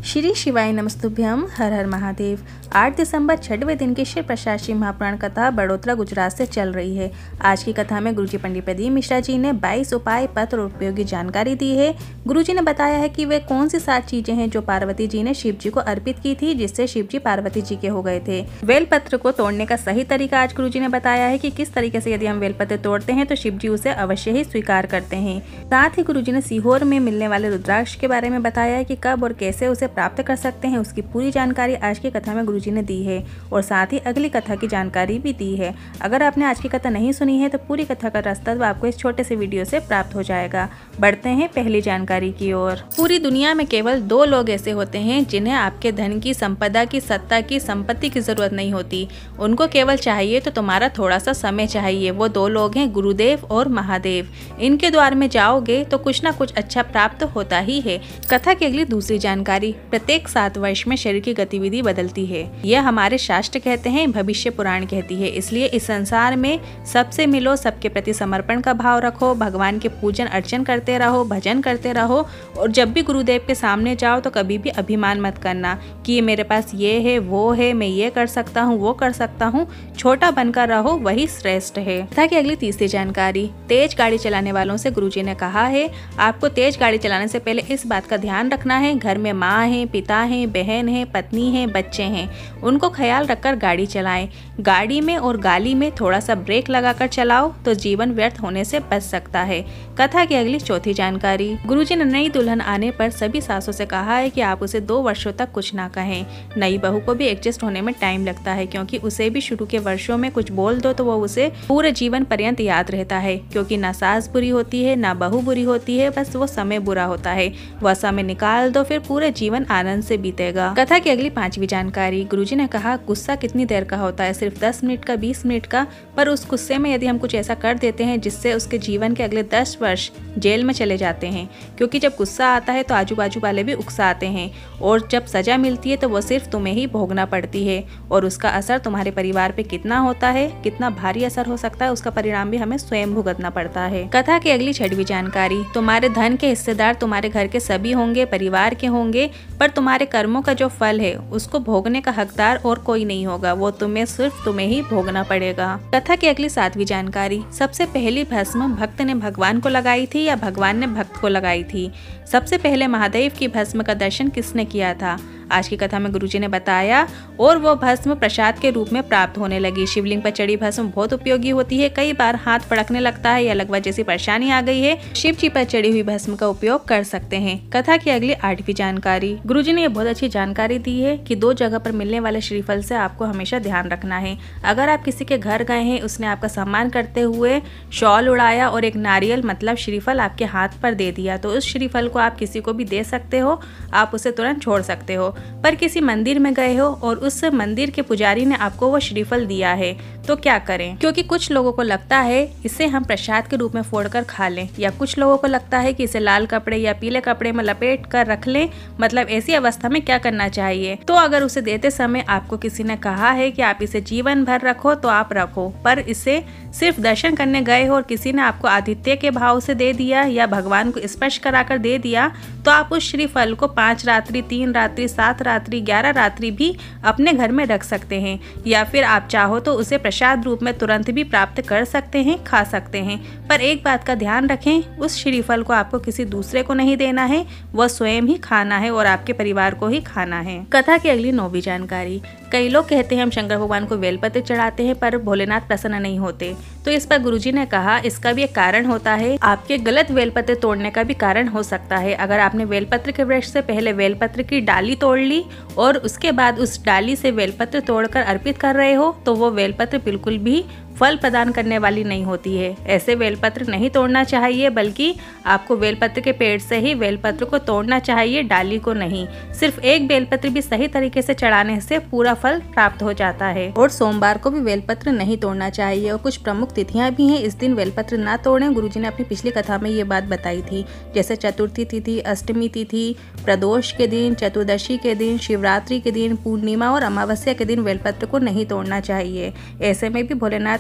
श्री शिवाय नमस्तुभ्यम। हर हर महादेव। 8 दिसंबर 6वें दिन की शिव प्रसाद शिव महापुराण कथा बड़ोदरा गुजरात से चल रही है। आज की कथा में गुरुजी पंडित प्रदीप मिश्रा जी ने 22 उपाय पत्र और उपयोगी जानकारी दी है। गुरुजी ने बताया है कि वे कौन सी 7 चीजें हैं जो पार्वती जी ने शिव जी को अर्पित की थी, जिससे शिव जी पार्वती जी के हो गए थे। बेलपत्र को तोड़ने का सही तरीका आज गुरुजी ने बताया है कि किस तरीके से यदि हम बेलपत्र तोड़ते हैं तो शिव जी उसे अवश्य ही स्वीकार करते हैं। साथ ही गुरुजी ने सीहोर में मिलने वाले रुद्राक्ष के बारे में बताया है कि कब और कैसे उसे प्राप्त कर सकते हैं। उसकी पूरी जानकारी आज की कथा में गुरुजी ने दी है और साथ ही अगली कथा की जानकारी भी दी है। अगर आपने आज की कथा नहीं सुनी है तो पूरी कथा का रास्ता आपको इस छोटे से वीडियो से प्राप्त हो जाएगा। बढ़ते हैं पहली जानकारी की ओर। पूरी दुनिया में केवल 2 लोग ऐसे होते हैं जिन्हें आपके धन की, संपदा की, सत्ता की, संपत्ति की जरूरत नहीं होती। उनको केवल चाहिए तो तुम्हारा थोड़ा सा समय चाहिए। वो 2 लोग हैं, गुरुदेव और महादेव। इनके द्वार में जाओगे तो कुछ ना कुछ अच्छा प्राप्त होता ही है। कथा की अगली दूसरी जानकारी। प्रत्येक 7 वर्ष में शरीर की गतिविधि बदलती है। यह हमारे शास्त्र कहते हैं, भविष्य पुराण कहती है। इसलिए इस संसार में सबसे मिलो, सबके प्रति समर्पण का भाव रखो, भगवान के पूजन अर्चन करते रहो, भजन करते रहो। और जब भी गुरुदेव के सामने जाओ तो कभी भी अभिमान मत करना कि ये मेरे पास ये है, वो है, मैं ये कर सकता हूँ, वो कर सकता हूँ। छोटा बनकर रहो, वही श्रेष्ठ है। कथा की अगली तीसरी जानकारी। तेज गाड़ी चलाने वालों से गुरुजी ने कहा है, आपको तेज गाड़ी चलाने से पहले इस बात का ध्यान रखना है, घर में माँ है, पिता है, बहन है, पत्नी है, बच्चे हैं, उनको ख्याल रखकर गाड़ी चलाएं। गाड़ी में और गाली में थोड़ा सा ब्रेक लगाकर चलाओ तो जीवन व्यर्थ होने से बच सकता है। कथा की अगली चौथी जानकारी। गुरुजी ने नई दुल्हन आने पर सभी सासों से कहा है कि आप उसे 2 वर्षों तक कुछ ना कहें। नई बहू को भी एडजस्ट होने में टाइम लगता है, क्योंकि उसे भी शुरू के वर्षों में कुछ बोल दो तो वो उसे पूरे जीवन पर्यंत याद रहता है। क्योंकि ना सास बुरी होती है, ना बहू बुरी होती है, बस वो समय बुरा होता है। वह समय निकाल दो, फिर पूरे जीवन आनंद से बीतेगा। कथा की अगली 5वीं जानकारी। गुरुजी ने कहा, गुस्सा कितनी देर का होता है? सिर्फ 10 मिनट का, 20 मिनट का। पर उस गुस्से में यदि हम कुछ ऐसा कर देते हैं जिससे उसके जीवन के अगले 10 वर्ष जेल में चले जाते हैं। क्योंकि जब गुस्सा आता है तो आजू बाजू वाले भी उकसाते हैं, और जब सजा मिलती है तो वो सिर्फ तुम्हें ही भोगना पड़ती है। और उसका असर तुम्हारे परिवार पे कितना होता है, कितना भारी असर हो सकता है, उसका परिणाम भी हमें स्वयं भुगतना पड़ता है। कथा की अगली 6वीं जानकारी। तुम्हारे धन के हिस्सेदार तुम्हारे घर के सभी होंगे, परिवार के होंगे, पर तुम्हारे कर्मों का जो फल है उसको भोगने का हकदार और कोई नहीं होगा। वो सिर्फ तुम्हें ही भोगना पड़ेगा। कथा की अगली 7वीं जानकारी। सबसे पहली भस्म भक्त ने भगवान को लगाई थी या भगवान ने भक्त को लगाई थी? सबसे पहले महादेव की भस्म का दर्शन किसने किया था? आज की कथा में गुरुजी ने बताया, और वो भस्म प्रसाद के रूप में प्राप्त होने लगी। शिवलिंग पर चढ़ी भस्म बहुत उपयोगी होती है। कई बार हाथ फड़कने लगता है या लगवा जैसी परेशानी आ गई है, शिव जी पर चढ़ी हुई भस्म का उपयोग कर सकते हैं। कथा की अगली 8वीं जानकारी। गुरुजी ने ये बहुत अच्छी जानकारी दी है कि 2 जगह पर मिलने वाले श्रीफल से आपको हमेशा ध्यान रखना है। अगर आप किसी के घर गए हैं, उसने आपका सम्मान करते हुए शॉल उड़ाया और एक नारियल मतलब श्रीफल आपके हाथ पर दे दिया, तो उस श्रीफल को आप किसी को भी दे सकते हो, आप उसे तुरंत छोड़ सकते हो। पर किसी मंदिर में गए हो और उस मंदिर के पुजारी ने आपको वो श्रीफल दिया है, तो क्या करें? क्योंकि कुछ लोगों को लगता है इसे हम प्रसाद के रूप में फोड़कर खा लें, या कुछ लोगों को लगता है कि इसे लाल कपड़े या पीले कपड़े में लपेट कर रख लें। मतलब ऐसी अवस्था में क्या करना चाहिए? तो अगर उसे देते समय आपको किसी ने कहा है कि आप इसे जीवन भर रखो तो आप रखो, पर इसे सिर्फ दर्शन करने गए हो और किसी ने आपको आदित्य के भाव से दे दिया या भगवान को स्पर्श कराकर दे दिया, तो आप उस श्रीफल को 5 रात्रि, 3 रात्रि, 7 रात्रि, 11 रात्रि भी अपने घर में रख सकते हैं, या फिर आप चाहो तो उसे प्रसाद रूप में तुरंत भी प्राप्त कर सकते हैं, खा सकते हैं। पर एक बात का ध्यान रखें, उस श्रीफल को आपको किसी दूसरे को नहीं देना है, वह स्वयं ही खाना है और आपके परिवार को ही खाना है। कथा की अगली 9वीं जानकारी। कई लोग कहते हैं हम शंकर भगवान को बेलपत्र चढ़ाते हैं पर भोलेनाथ प्रसन्न नहीं होते, तो इस पर गुरुजी ने कहा इसका भी एक कारण होता है। आपके गलत बेलपत्र तोड़ने का भी कारण हो सकता है। अगर आपने बेलपत्र के वृक्ष से पहले बेलपत्र की डाली तोड़ ली और उसके बाद उस डाली से बेलपत्र तोड़कर अर्पित कर रहे हो, तो वो बेलपत्र बिल्कुल भी फल प्रदान करने वाली नहीं होती है। ऐसे बेलपत्र नहीं तोड़ना चाहिए, बल्कि आपको बेलपत्र के पेड़ से ही बेलपत्र को तोड़ना चाहिए, डाली को नहीं। सिर्फ एक बेलपत्र भी सही तरीके से चढ़ाने से पूरा फल प्राप्त हो जाता है। और सोमवार को भी बेलपत्र नहीं तोड़ना चाहिए। और कुछ प्रमुख तिथियां भी हैं, इस दिन बेलपत्र ना तोड़ें। गुरुजी ने अपनी पिछली कथा में ये बात बताई थी, जैसे चतुर्थी तिथि, अष्टमी तिथि, प्रदोष के दिन, चतुर्दशी के दिन, शिवरात्रि के दिन, पूर्णिमा और अमावस्या के दिन बेलपत्र को नहीं तोड़ना चाहिए। ऐसे में भी भोलेनाथ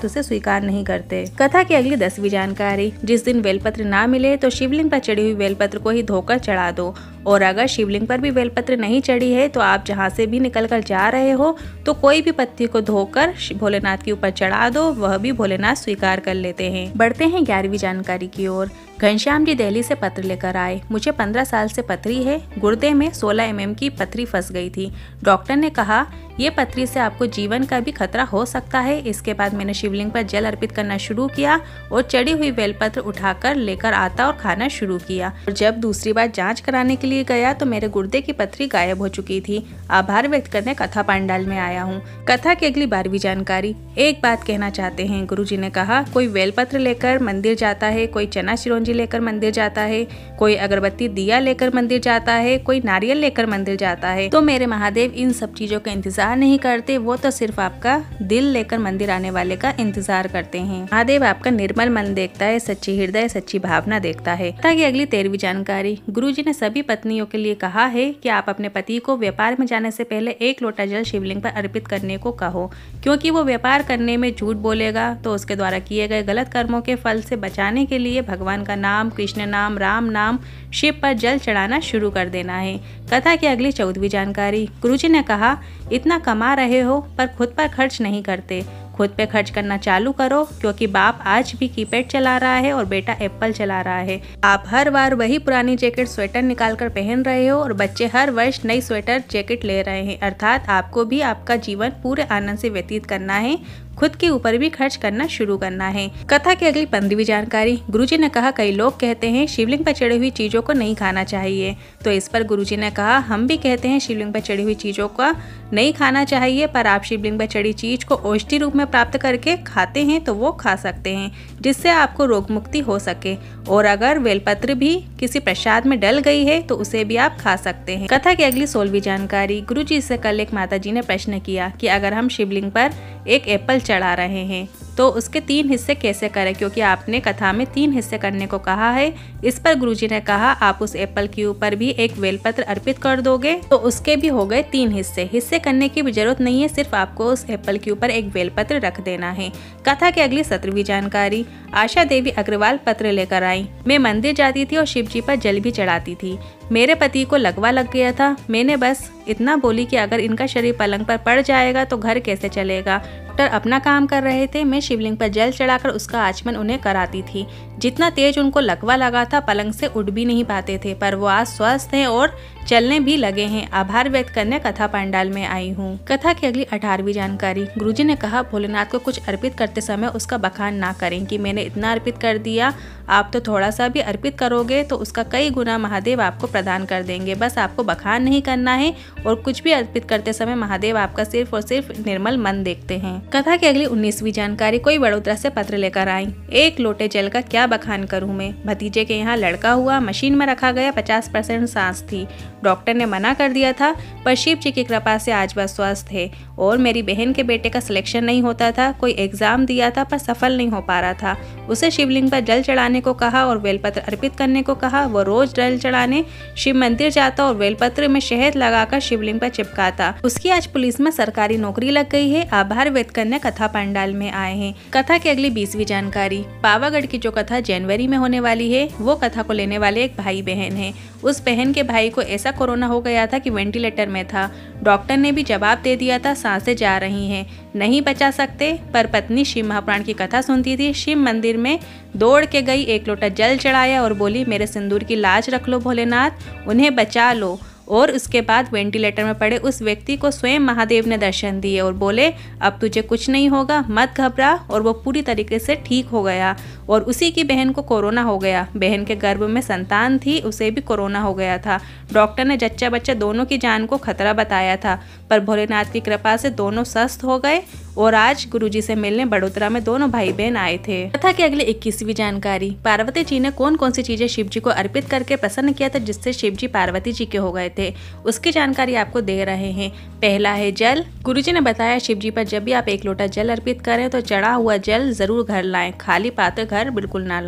उसे स्वीकार नहीं करते। कथा की अगली 10वीं जानकारी, जिस दिन बेलपत्र ना मिले तो शिवलिंग पर चढ़ी हुई बेलपत्र को ही धोकर चढ़ा दो। और अगर शिवलिंग पर भी बेलपत्र नहीं चढ़ी है तो आप जहाँ से भी निकल कर जा रहे हो तो कोई भी पत्ती को धोकर भोलेनाथ के ऊपर चढ़ा दो, वह भी भोलेनाथ स्वीकार कर लेते हैं। बढ़ते हैं 11वीं जानकारी की ओर। घनश्याम जी दिल्ली से पत्र लेकर आए। मुझे 15 साल से पथरी है, गुर्दे में 16 mm की पथरी फंस गई थी। डॉक्टर ने कहा ये पथरी से आपको जीवन का भी खतरा हो सकता है। इसके बाद मैंने शिवलिंग पर जल अर्पित करना शुरू किया और चढ़ी हुई बेलपत्र उठाकर लेकर आता और खाना शुरू किया। और जब दूसरी बार जांच कराने के लिए गया तो मेरे गुर्दे की पथरी गायब हो चुकी थी। आभार व्यक्त करने कथा पंडाल में आया हूँ। कथा की अगली 12वीं जानकारी। एक बात कहना चाहते हैं, गुरुजी ने कहा कोई बेलपत्र लेकर मंदिर जाता है, कोई चना चिरौंजी लेकर मंदिर जाता है, कोई अगरबत्ती दिया लेकर मंदिर जाता है, कोई नारियल लेकर मंदिर जाता है, तो मेरे महादेव इन सब चीजों का इंतजार नहीं करते। वो तो सिर्फ आपका दिल लेकर मंदिर आने वाले का इंतजार करते हैं। महादेव आपका निर्मल मन देखता है, सच्ची हृदय सच्ची भावना देखता है। कथा की अगली 13वीं जानकारी। गुरुजी ने सभी पत्नियों के लिए कहा है कि आप अपने पति को व्यापार में जाने से पहले 1 लोटा जल शिवलिंग पर अर्पित करने को कहो, क्योंकि वो व्यापार करने में झूठ बोलेगा तो उसके द्वारा किए गए गलत कर्मों के फल से बचाने के लिए भगवान का नाम, कृष्ण नाम, राम नाम, शिव पर जल चढ़ाना शुरू कर देना है। कथा की अगली 14वीं जानकारी। गुरुजी ने कहा इतना कमा रहे हो पर खुद पर खर्च नहीं करते, खुद पे खर्च करना चालू करो, क्योंकि बाप आज भी कीपैड चला रहा है और बेटा एप्पल चला रहा है। आप हर बार वही पुरानी जैकेट स्वेटर निकाल कर पहन रहे हो और बच्चे हर वर्ष नई स्वेटर जैकेट ले रहे हैं। अर्थात आपको भी आपका जीवन पूरे आनंद से व्यतीत करना है, खुद के ऊपर भी खर्च करना शुरू करना है। कथा की अगली 15वीं जानकारी। गुरुजी ने कहा कई लोग कहते हैं शिवलिंग पर चढ़ी हुई चीजों को नहीं खाना चाहिए, तो इस पर गुरुजी ने कहा हम भी कहते हैं शिवलिंग पर चढ़ी हुई चीजों का नहीं खाना चाहिए, पर आप शिवलिंग पर चढ़ी चीज को औषधि रूप में प्राप्त करके खाते हैं तो वो खा सकते हैं, जिससे आपको रोग मुक्ति हो सके। और अगर बेलपत्र भी किसी प्रसाद में डल गई है तो उसे भी आप खा सकते हैं। कथा की अगली 16वीं जानकारी। गुरुजी से कल एक माताजी ने प्रश्न किया कि अगर हम शिवलिंग पर एक एप्पल चढ़ा रहे हैं तो उसके 3 हिस्से कैसे करें, क्योंकि आपने कथा में 3 हिस्से करने को कहा है। इस पर गुरुजी ने कहा आप उस एप्पल के ऊपर भी एक बेलपत्र अर्पित कर दोगे तो उसके भी हो गए 3 हिस्से। हिस्से करने की भी जरूरत नहीं है, सिर्फ आपको उस एप्पल के ऊपर एक बेलपत्र रख देना है। कथा की अगली 17वीं जानकारी। आशा देवी अग्रवाल पत्र लेकर आई। मैं मंदिर जाती थी और शिव जी पर जल भी चढ़ाती थी। मेरे पति को लगवा लग गया था। मैंने बस इतना बोली कि अगर इनका शरीर पलंग पर पड़ जाएगा तो घर कैसे चलेगा। डॉक्टर अपना काम कर रहे थे, मैं शिवलिंग पर जल चढ़ाकर उसका आचमन उन्हें कराती थी। जितना तेज उनको लगवा लगा था पलंग से उठ भी नहीं पाते थे, पर वो आज स्वस्थ हैं और चलने भी लगे हैं। आभार व्यक्त करने कथा पंडाल में आई हूँ। कथा की अगली 18वीं जानकारी। गुरुजी ने कहा भोलेनाथ को कुछ अर्पित करते समय उसका बखान ना करें कि मैंने इतना अर्पित कर दिया, आप तो थोड़ा सा भी अर्पित करोगे तो उसका कई गुना महादेव आपको प्रदान कर देंगे। बस आपको बखान नहीं करना है और कुछ भी अर्पित करते समय महादेव आपका सिर्फ और सिर्फ निर्मल मन देखते हैं। कथा की अगली 19वीं जानकारी। कोई बड़ोदरा से पत्र लेकर आई। 1 लोटे जल का क्या बखान करूं मैं। भतीजे के यहाँ लड़का हुआ, मशीन में रखा गया, 50% सांस थी। डॉक्टर ने मना कर दिया था, पर शिव जी की कृपा से आज वह स्वस्थ है। और मेरी बहन के बेटे का सिलेक्शन नहीं होता था, कोई एग्जाम दिया था पर सफल नहीं हो पा रहा था। उसे शिवलिंग पर जल चढ़ाने को कहा और बेलपत्र अर्पित करने को कहा। वो रोज जल चढ़ाने शिव मंदिर जाता और बेलपत्र में शहद लगाकर शिवलिंग पर चिपकाता। उसकी आज पुलिस में सरकारी नौकरी लग गई है। आभार व्यक्त करने कथा पंडाल में आए हैं। कथा की अगली 20वीं जानकारी। पावागढ़ की जो कथा जनवरी में होने वाली है वो कथा को लेने वाले एक भाई बहन है। उस बहन के भाई को ऐसा कोरोना हो गया था कि वेंटिलेटर में था। डॉक्टर ने भी जवाब दे दिया था सांसें जा रही हैं, नहीं बचा सकते, पर पत्नी शिव महापुराण की कथा सुनती थी। शिव मंदिर में दौड़ के गई, 1 लोटा जल चढ़ाया और बोली मेरे सिंदूर की लाज रख लो भोलेनाथ, उन्हें बचा लो। और उसके बाद वेंटिलेटर में पड़े उस व्यक्ति को स्वयं महादेव ने दर्शन दिए और बोले अब तुझे कुछ नहीं होगा, मत घबरा। और वो पूरी तरीके से ठीक हो गया। और उसी की बहन को कोरोना हो गया। बहन के गर्भ में संतान थी, उसे भी कोरोना हो गया था। डॉक्टर ने जच्चा बच्चा दोनों की जान को खतरा बताया था, पर भोलेनाथ की कृपा से दोनों स्वस्थ हो गए। और आज गुरुजी से मिलने बड़ोदरा में दोनों भाई बहन आए थे। कथा की अगली 21वीं जानकारी। पार्वती जी ने कौन कौन सी चीजें शिव जी को अर्पित करके प्रसन्न किया था जिससे शिव जी पार्वती जी के हो गए थे, उसकी जानकारी आपको दे रहे हैं। पहला है जल। गुरुजी ने बताया शिव जी पर जब भी आप 1 लोटा जल अर्पित करें तो चढ़ा हुआ जल जरूर घर लाएं, खाली पात्र घर बिल्कुल ना लाएं।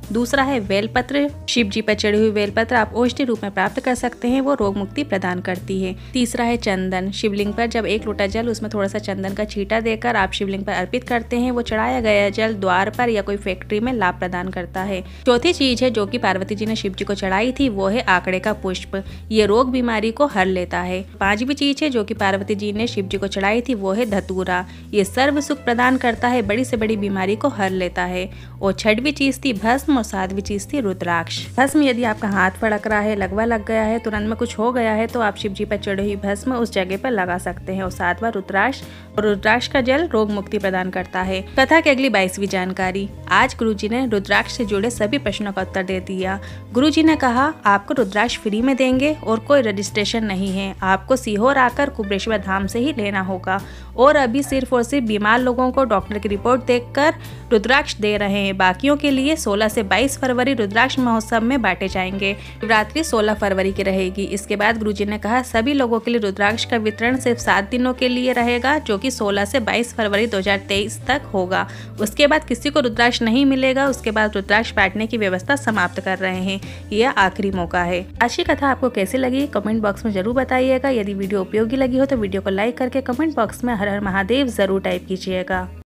दूसरा है बेलपत्र। शिव जी पर चढ़ी हुई बेलपत्र आप औषधि रूप में प्राप्त कर सकते हैं, वो रोग मुक्ति प्रदान करती है। तीसरा है चंदन। शिवलिंग पर जब 1 लोटा जल उसमें थोड़ा सा चंदन का छींटा देकर आप शिवलिंग पर अर्पित करते हैं, वो चढ़ाया गया जल द्वार पर या कोई फैक्ट्री में लाभ प्रदान करता है। चौथी चीज है जो कि पार्वती जी ने शिव जी को चढ़ाई थी, वो है आंकड़े का पुष्प। ये रोग बीमारी को हर लेता है। पांचवी चीज है जो कि पार्वती जी ने शिव जी को चढ़ाई थी, वो है धतूरा। ये सर्व सुख प्रदान करता है, बड़ी से बड़ी बीमारी को हर लेता है। और छठवीं चीज थी भस्म और सातवीं चीज थी रुद्राक्ष। भस्म यदि आपका हाथ फड़क रहा है, लगवा लग गया है, तुरंत में कुछ हो गया है, तो आप शिव जी पर चढ़ी हुई भस्म उस जगह पर लगा सकते हैं। और सातवां रुद्राक्ष, और रुद्राक्ष का जल रोग मुक्ति प्रदान करता है। कथा की अगली 22वीं जानकारी। आज गुरुजी ने रुद्राक्ष से जुड़े सभी प्रश्नों का उत्तर दे दिया। गुरुजी ने कहा आपको रुद्राक्ष फ्री में देंगे और कोई रजिस्ट्रेशन नहीं है, आपको सीहोर आकर कुबेरेश्वर धाम से ही लेना होगा। और अभी सिर्फ और सिर्फ बीमार लोगों को डॉक्टर की रिपोर्ट देखकर रुद्राक्ष दे रहे हैं। बाकियों के लिए 16 से 22 फरवरी रुद्राक्ष महोत्सव में बांटे जाएंगे। शिवरात्रि 16 फरवरी की रहेगी। इसके बाद गुरुजी ने कहा सभी लोगों के लिए रुद्राक्ष का वितरण सिर्फ 7 दिनों के लिए रहेगा, जो कि 16 से 22 फरवरी 2023 तक होगा। उसके बाद किसी को रुद्राक्ष नहीं मिलेगा। उसके बाद रुद्राक्ष बांटने की व्यवस्था समाप्त कर रहे हैं। यह आखिरी मौका है। आज की कथा आपको कैसी लगी कमेंट बॉक्स में जरूर बताइएगा। यदि वीडियो उपयोगी लगी हो तो वीडियो को लाइक करके कमेंट बॉक्स में हर हर महादेव जरूर टाइप कीजिएगा।